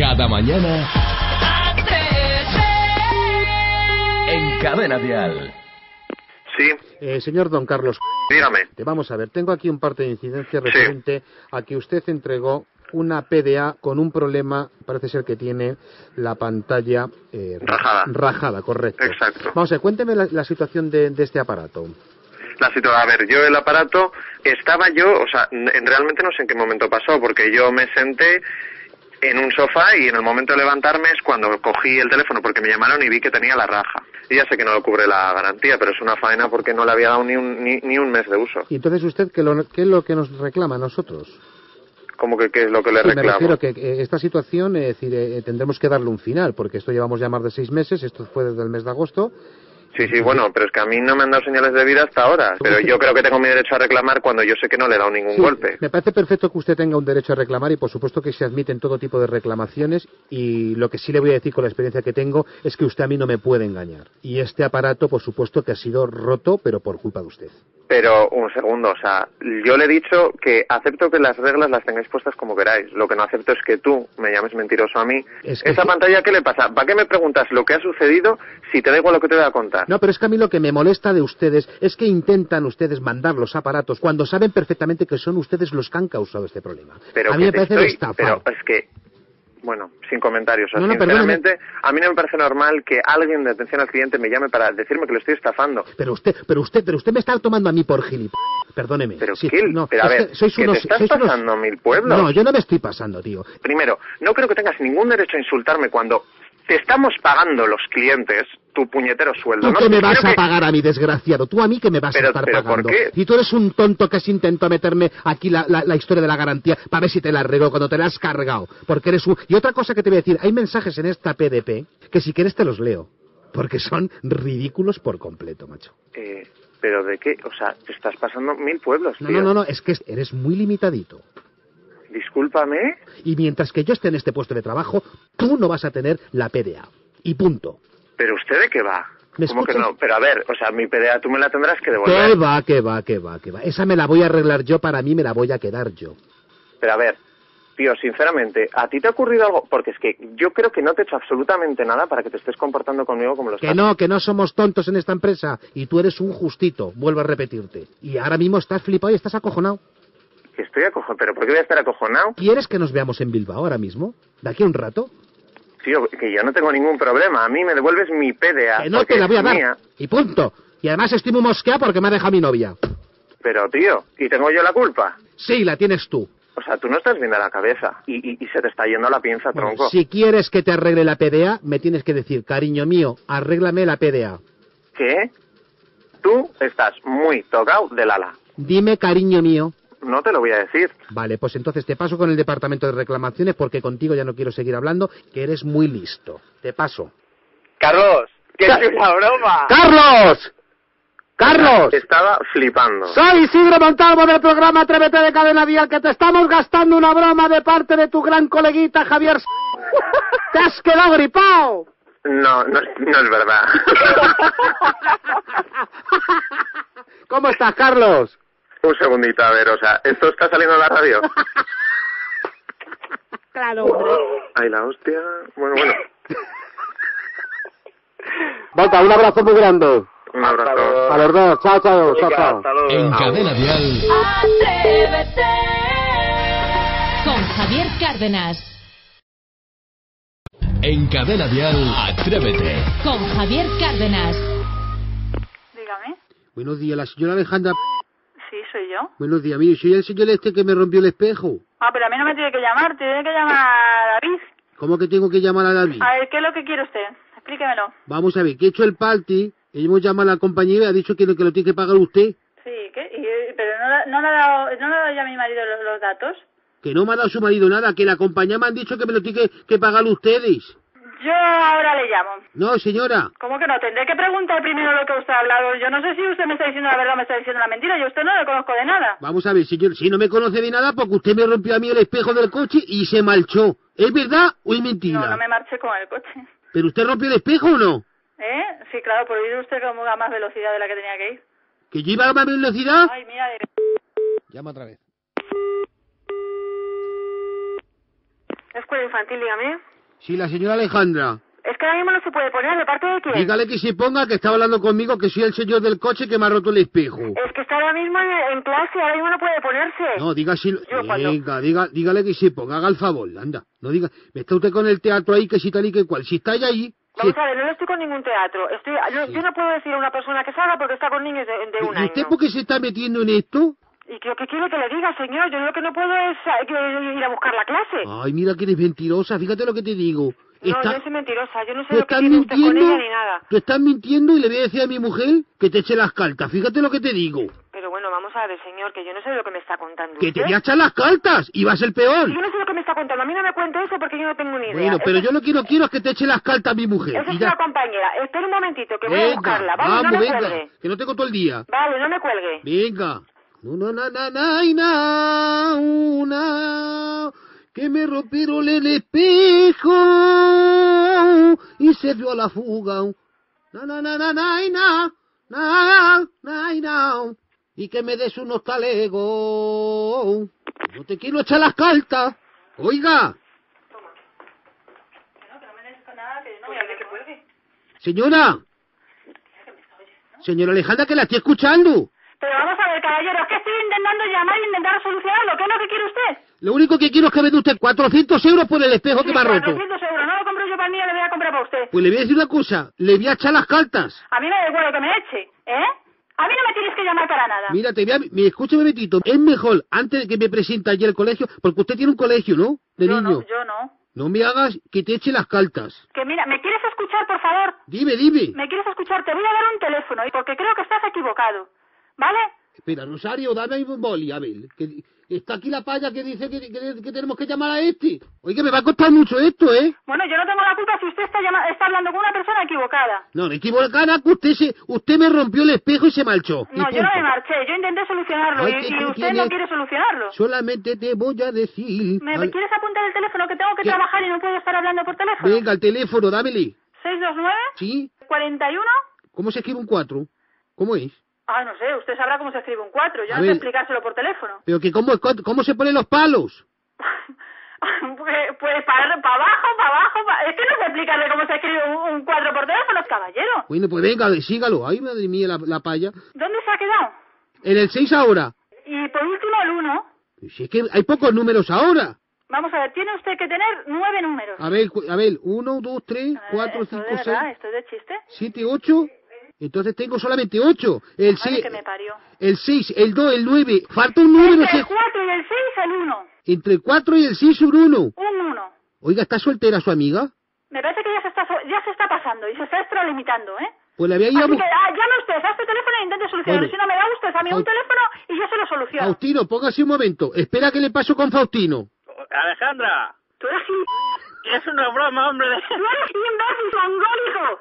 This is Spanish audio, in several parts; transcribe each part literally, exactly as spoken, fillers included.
Cada mañana en Cadena Dial. Sí. Eh, señor Don Carlos, dígame. Vamos a ver, tengo aquí un parte de incidencia referente sí. a que usted entregó una P D A con un problema, parece ser que tiene la pantalla eh, rajada. Rajada, correcto. Exacto. Vamos a ver, cuénteme la, la situación de, de este aparato. La situación, a ver, yo el aparato, estaba yo, o sea, en, realmente no sé en qué momento pasó, porque yo me senté en un sofá y en el momento de levantarme es cuando cogí el teléfono porque me llamaron y vi que tenía la raja. Y ya sé que no lo cubre la garantía, pero es una faena porque no le había dado ni un, ni, ni un mes de uso. ¿Y entonces usted qué, lo, qué es lo que nos reclama a nosotros? ¿Cómo que qué es lo que le sí, reclamo? Me refiero que eh, esta situación, es decir, eh, tendremos que darle un final, porque esto llevamos ya más de seis meses, esto fue desde el mes de agosto. Sí, sí, bueno, pero es que a mí no me han dado señales de vida hasta ahora, pero yo creo que tengo mi derecho a reclamar cuando yo sé que no le he dado ningún sí, golpe. Me parece perfecto que usted tenga un derecho a reclamar y por supuesto que se admiten todo tipo de reclamaciones y lo que sí le voy a decir con la experiencia que tengo es que usted a mí no me puede engañar. Y este aparato, por supuesto, que ha sido roto, pero por culpa de usted. Pero, un segundo, o sea, yo le he dicho que acepto que las reglas las tengáis puestas como queráis. Lo que no acepto es que tú me llames mentiroso a mí. Es que ¿Esa sí. pantalla qué le pasa? ¿Para qué me preguntas lo que ha sucedido si te da igual lo que te voy a contar? No, pero es que a mí lo que me molesta de ustedes es que intentan ustedes mandar los aparatos cuando saben perfectamente que son ustedes los que han causado este problema. Pero a mí me parece de estoy, estafa. Pero es que... Bueno, sin comentarios. O sea, no, no, sinceramente, perdóneme. a mí no me parece normal que alguien de atención al cliente me llame para decirme que lo estoy estafando. Pero usted, pero usted, pero usted me está tomando a mí por gilipollas. Perdóneme. Pero sí, qué, no, pero a ver, que sois ¿que unos, te estás sois pasando unos... mil pueblos? No, yo no me estoy pasando, tío. Primero, no creo que tengas ningún derecho a insultarme cuando te estamos pagando los clientes tu puñetero sueldo. ¿Tú ¿no? qué me vas Creo a que... pagar a mi desgraciado? ¿Tú a mí que me vas pero, a estar pero pagando? ¿por qué? Y tú eres un tonto que has intentado meterme aquí la, la, la historia de la garantía para ver si te la arreglo cuando te la has cargado. Porque eres un... Y otra cosa que te voy a decir, hay mensajes en esta P D P que si quieres te los leo. Porque son ridículos por completo, macho. Eh, ¿Pero de qué? O sea, te estás pasando mil pueblos, tío. No, no, no, no, es que eres muy limitadito. Discúlpame. Y mientras que yo esté en este puesto de trabajo, tú no vas a tener la P D A. Y punto. ¿Pero usted de qué va? ¿Me ¿Cómo escuchas? que no? Pero a ver, o sea, mi P D A tú me la tendrás que devolver. ¿Qué va, qué va, qué va, qué va? Esa me la voy a arreglar yo, para mí me la voy a quedar yo. Pero a ver, tío, sinceramente, ¿a ti te ha ocurrido algo? Porque es que yo creo que no te he hecho absolutamente nada para que te estés comportando conmigo como lo estás. Que no, que no somos tontos en esta empresa. Y tú eres un justito, vuelvo a repetirte. Y ahora mismo estás flipado y estás acojonado. Que estoy acojonado. ¿Pero por qué voy a estar acojonado? ¿Quieres que nos veamos en Bilbao ahora mismo? ¿De aquí a un rato? Tío, que yo no tengo ningún problema. A mí me devuelves mi P D A. Que no te la voy a dar. Mía. Y punto. Y además estoy muy mosqueado porque me ha dejado mi novia. Pero, tío, ¿y tengo yo la culpa? Sí, la tienes tú. O sea, tú no estás bien de la cabeza. Y, y, y se te está yendo la pinza, Bueno, tronco. si quieres que te arregle la P D A, me tienes que decir, cariño mío, arréglame la P D A. ¿Qué? Tú estás muy tocado del ala. Dime, cariño mío. No te lo voy a decir. Vale, pues entonces te paso con el departamento de reclamaciones porque contigo ya no quiero seguir hablando, que eres muy listo. Te paso. Carlos, que es una broma. ¡Carlos! ¡Carlos! Estaba flipando. Soy Isidro Montalvo del programa Atrévete de Cadena Dial, que te estamos gastando una broma de parte de tu gran coleguita Javier. ¡Te has quedado gripado! No, no, no es verdad. ¿Cómo estás, Carlos? Un segundito, a ver, o sea, ¿esto está saliendo en la radio? Claro, hombre. Ay, la hostia. Bueno, bueno. Volta, un abrazo muy grande. Un abrazo. A los dos. Chao, chao, chao, chao. En Cadena Dial. Atrévete con Javier Cárdenas. En Cadena Dial, Atrévete. Con Javier Cárdenas. Dígame. Buenos días, la señora Alejandra. Sí, soy yo. Buenos días, mire, soy el señor este que me rompió el espejo. Ah, pero a mí no me tiene que llamar, tiene que llamar a David. ¿Cómo que tengo que llamar a David? A ver, ¿qué es lo que quiere usted? Explíquemelo. Vamos a ver, que he hecho el party, hemos llamado a la compañía y ha dicho que lo, que lo tiene que pagar usted. Sí, ¿qué? Y, pero no, la- no, le ha dado, no le ha dado ya a mi marido los, los datos. Que no me ha dado su marido nada, que la compañía me han dicho que me lo tiene que, que pagar ustedes. Yo ahora le llamo. No, señora. ¿Cómo que no? Tendré que preguntar primero lo que usted ha hablado. Yo no sé si usted me está diciendo la verdad o me está diciendo la mentira. Yo a usted no le conozco de nada. Vamos a ver, señor, si no me conoce de nada, porque usted me rompió a mí el espejo del coche y se marchó. ¿Es verdad o es mentira? No, no me marché con el coche. ¿Pero usted rompió el espejo o no? ¿Eh? Sí, claro, por ir usted como a más velocidad de la que tenía que ir. ¿Que yo iba a más velocidad? Ay, mira, de... Llama otra vez. Escuela infantil, dígame. Sí, la señora Alejandra. Es que ahora mismo no se puede poner, ¿de parte de quién? Dígale que se ponga, que está hablando conmigo, que soy el señor del coche que me ha roto el espejo. Es que está ahora mismo en, en clase, ahora mismo no puede ponerse. No, diga si... Yo, cuando- Venga, diga, dígale que se ponga, haga el favor, anda. No diga... Está usted con el teatro ahí, que si tal y que cual. Si está ella ahí... Vamos si- a ver, no estoy con ningún teatro. Estoy, yo, yo no puedo decir a una persona que salga porque está con niños de, de un ¿Y año. usted por qué se está metiendo en esto? ¿Y qué, qué quiere que le diga, señor? Yo lo que no puedo es eh, que- ir a buscar la clase. Ay, mira que eres mentirosa, fíjate lo que te digo. No, Está- yo soy mentirosa, yo no sé Tú lo que estás tiene usted con mintiendo, ella ni nada. tú estás mintiendo y le voy a decir a mi mujer que te eche las cartas. Fíjate lo que te digo. Pero bueno, vamos a ver, señor, que yo no sé lo que me está contando Que te usted. voy a echar las cartas y va a ser peor. Yo no sé lo que me está contando. A mí no me cuente eso porque yo no tengo ni idea. Bueno, pero Esa- yo lo que no quiero es que te eche las cartas a mi mujer. Esa Y es ya. una compañera. Espera un momentito, que voy a Venga, buscarla. Vale, vamos, no me venga, cuelgue. que no tengo todo el día. Vale, no me cuelgue. Venga. No, no, na, na, na, y na, una, que me rompieron el espejo y se dio a la fuga. Na, na, na, na, na, y na, na, na, y na, y que me des unos talegos. No te quiero echar las cartas. Oiga. Señora. Señora Alejandra, que la estoy escuchando. Pero vamos a ver, caballero, es que estoy intentando llamar e intentar solucionarlo. ¿Qué es lo que quiere usted? Lo único que quiero es que me dé usted cuatrocientos euros por el espejo que me ha roto. cuatrocientos euros. No lo compro yo para mí, le voy a comprar para usted. Pues le voy a decir una cosa, le voy a echar las cartas. A mí me da igual lo que me eche, ¿eh? A mí no me tienes que llamar para nada. Mira, te voy a... me- Escúchame, Betito, es mejor, antes de que me presente allí al colegio, porque usted tiene un colegio, ¿no? De yo niños. no, yo no. No me hagas que te eche las cartas. Que mira, ¿me quieres escuchar, por favor? Dime, dime. ¿Me quieres escuchar? Te voy a dar un teléfono, y porque creo que estás equivocado. ¿Vale? Espera, Rosario, dame ahí un boli, a ver. Que está aquí la paya que dice que, que- que tenemos que llamar a este. Oye, me va a costar mucho esto, ¿eh? Bueno, yo no tengo la culpa si usted está, llama- está hablando con una persona equivocada. No, me equivocada que usted se... Usted me rompió el espejo y se marchó. Y No, yo no punto. me marché, yo intenté solucionarlo, Ay, y, que y tú usted tienes- no quiere solucionarlo. Solamente te voy a decir... ¿Me Al- quieres apuntar el teléfono que tengo que ¿Qué? trabajar y no puedo estar hablando por teléfono? Venga, el teléfono, dámele. seis dos nueve, ¿Sí? cuarenta y uno. ¿Cómo se escribe un cuatro? ¿Cómo es? Ah, no sé, usted sabrá cómo se escribe un cuatro. Yo A no sé ver. explicárselo por teléfono. Pero que cómo, cómo se ponen los palos. pues, pues para, para abajo, para abajo, pa- es que no sé explicarle cómo se escribe un, un cuatro por teléfono, caballero. Bueno, pues venga, sígalo. Ay, madre mía, la, la paya. ¿Dónde se ha quedado? En el seis ahora. Y por último el uno. Si es que hay pocos números ahora. Vamos a ver, tiene usted que tener nueve números. A ver, cu- a ver, uno, dos, tres, A ver, cuatro, ¿esto cinco, de verdad? seis, ¿Esto es de chiste? siete, ocho. Entonces tengo solamente ocho. El Madre seis, que me parió. el seis, el dos, el nueve. Falta un número. Entre se- el cuatro y el seis, el uno. Entre el cuatro y el seis, un uno. Un uno. Oiga, ¿está soltera su amiga? Me parece que ya se está, so- ya se está pasando y se está extralimitando, ¿eh? Pues la voy a ir a Así que buscar. ah, llame usted a este teléfono e intente solucionarlo. Bueno. Si no me da usted a mí un Faust- teléfono y yo se lo soluciono. Faustino, póngase un momento. Espera que le paso con Faustino. Alejandra, Tú eres, im- es una broma, hombre. tú eres imbécil mongólico.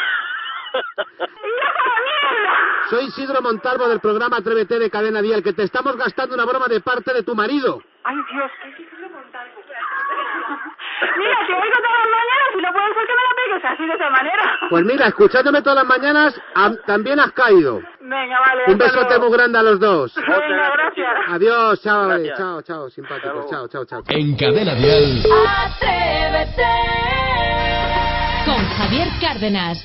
¡Mira esa mierda! Soy Isidro Montalvo del programa Atrévete de Cadena Dial, que te estamos gastando una broma de parte de tu marido. Ay, Dios, ¿qué es Isidro Montalvo? Mira, te oigo todas las mañanas y no puede ser que me la pegues así de esa manera. Pues mira, escuchándome todas las mañanas, am- también has caído. Venga, vale. Un hasta besote luego. muy grande a los dos. Venga, gracias. Adiós, chao, Gracias. chao, chao, simpáticos, chao, chao, chao. chao. En Cadena Dial. Atrévete con Javier Cárdenas.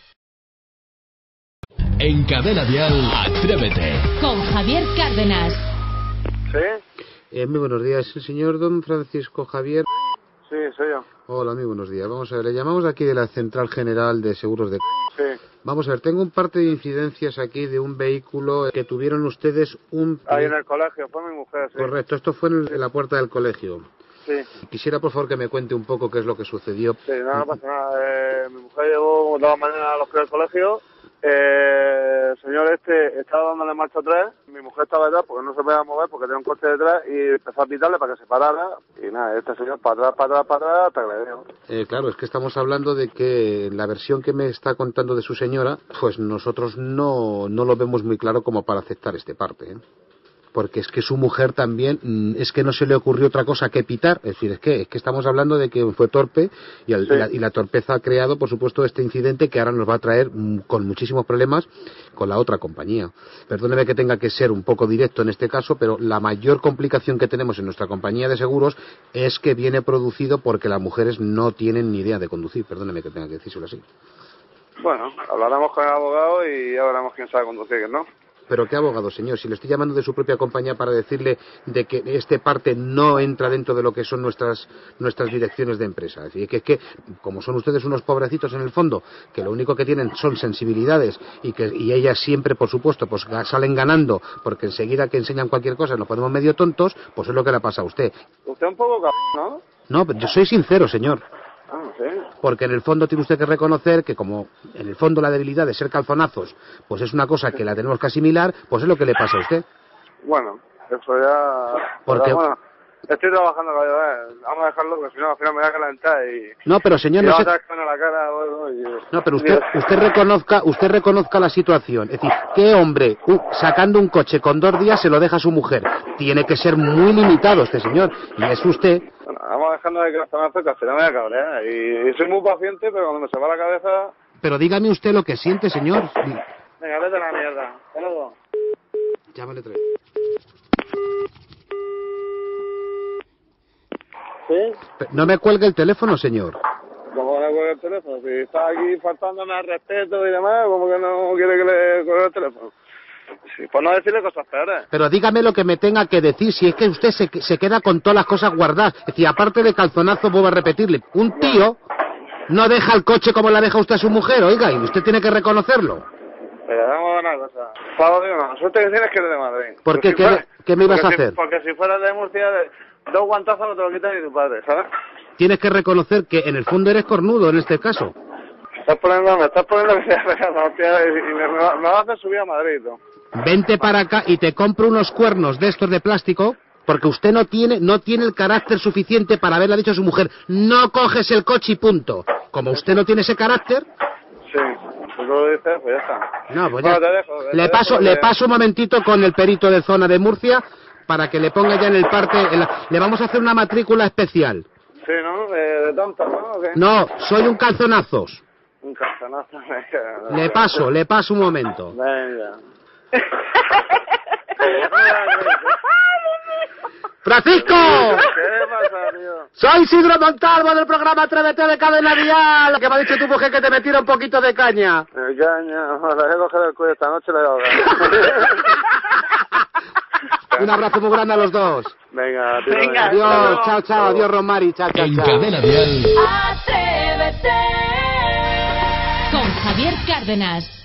En Cadena Dial. Atrévete. Con Javier Cárdenas. ¿Sí? Eh, muy buenos días, el señor don Francisco Javier. Sí, soy yo. Hola, muy buenos días. Vamos a ver, le llamamos de aquí de la Central General de Seguros de... Sí. Vamos a ver, tengo un parte de incidencias aquí de un vehículo que tuvieron ustedes un... Ahí en el colegio, fue mi mujer, sí. Correcto, esto fue en, en la puerta del colegio. Sí, Quisiera, por favor, que me cuente un poco qué es lo que sucedió. sí, no, no pasa nada. Eh, mi mujer llegó de la mañana a los críos del colegio. Eh, el señor este estaba dándole marcha atrás. Mi mujer estaba detrás porque no se podía mover porque tenía un coche detrás y empezó a pitarle para que se parara. Y nada, este señor para atrás, para atrás, para atrás, hasta que le dio. Eh, claro, es que estamos hablando de que la versión que me está contando de su señora, pues nosotros no, no lo vemos muy claro como para aceptar este parte, ¿eh? porque es que su mujer también, mmm, es que no se le ocurrió otra cosa que pitar. Es decir, es que, es que estamos hablando de que fue torpe y, al, sí. y, la, y la torpeza ha creado, por supuesto, este incidente que ahora nos va a traer mmm, con muchísimos problemas con la otra compañía. Perdóneme que tenga que ser un poco directo en este caso, pero la mayor complicación que tenemos en nuestra compañía de seguros es que viene producido porque las mujeres no tienen ni idea de conducir. Perdóneme que tenga que decírselo así. Bueno, hablaremos con el abogado y ya veremos quién sabe conducir, ¿no? ¿Pero qué abogado, señor? Si le estoy llamando de su propia compañía para decirle de que este parte no entra dentro de lo que son nuestras nuestras direcciones de empresa. Es decir, que es que, como son ustedes unos pobrecitos en el fondo, que lo único que tienen son sensibilidades y que y ellas siempre, por supuesto, pues salen ganando, porque enseguida que enseñan cualquier cosa nos ponemos medio tontos, pues es lo que le pasa a usted. Usted un poco c***, ¿no? No, yo soy sincero, señor. Ah, sí. Porque en el fondo tiene usted que reconocer que como en el fondo la debilidad de ser calzonazos pues es una cosa que la tenemos que asimilar, pues es lo que le pasa a usted. Bueno, eso ya... Porque... Pero bueno, estoy trabajando con ellos, vamos a dejarlo porque si no al final me voy a calentar y... No, pero señor... Y no, se... se... la cara, bueno, y... no, pero usted usted reconozca usted reconozca la situación. Es decir, ¿qué hombre uh, sacando un coche con dos días se lo deja a su mujer? Tiene que ser muy limitado este señor. Y es usted... Bueno, vamos dejando de calzonazo que al final me voy a cabrear. Y, y soy muy paciente, pero cuando me se va la cabeza... Pero dígame usted lo que siente, señor. Venga, vete a la mierda. Hasta luego. Llámale tres. ¿Sí? No me cuelgue el teléfono, señor. ¿Cómo le cuelgue el teléfono? Si está aquí faltándome al respeto y demás, ¿cómo que no quiere que le cuelgue el teléfono? Sí, por no decirle cosas peores. Pero dígame lo que me tenga que decir, si es que usted se, se queda con todas las cosas guardadas. Es decir, aparte de calzonazo, vuelvo a repetirle, un tío no deja el coche como la deja usted a su mujer, oiga, y usted tiene que reconocerlo. Pero damos una cosa. Pablo, digo, no, suerte que tienes que eres de Madrid. ¿Por qué? Si ¿Qué, fuera, ¿Qué me ibas a si, hacer? Porque si fueras de Murcia, dos guantazos no te lo quita ni tu padre, ¿sabes? Tienes que reconocer que en el fondo eres cornudo en este caso. Me estás poniendo, me estás poniendo que sea pegado, hostia, y me, me, me vas a hacer subir a Madrid, ¿no? Vente para acá y te compro unos cuernos de estos de plástico, porque usted no tiene no tiene el carácter suficiente para haberle dicho a su mujer, no coges el coche y punto. Como usted no tiene ese carácter... Sí, si tú lo dices, pues ya está. No, pues bueno, ya... te dejo, te le, dejo paso, porque... le paso un momentito con el perito de zona de Murcia para que le ponga ya en el parte... En la... Le vamos a hacer una matrícula especial. Sí, ¿no? De, de tonto, ¿no? ¿O qué? No, soy un calzonazos. Un calzonazo. Le paso, le paso un momento. Venga. ¡Francisco! ¿Qué pasa, tío? Soy Isidro Montalvo del programa Atrévete de Cadena Dial. Que me ha dicho tu mujer que te metiera un poquito de caña. De caña. La voy a coger el cuello esta noche, la voy a ahogar. Un abrazo muy grande a los dos. Venga, tío. Venga, Adiós, chao, chao. Adiós, Romari. Chao, chao, En chao. Cadena Dial. Atrévete con Javier Cárdenas.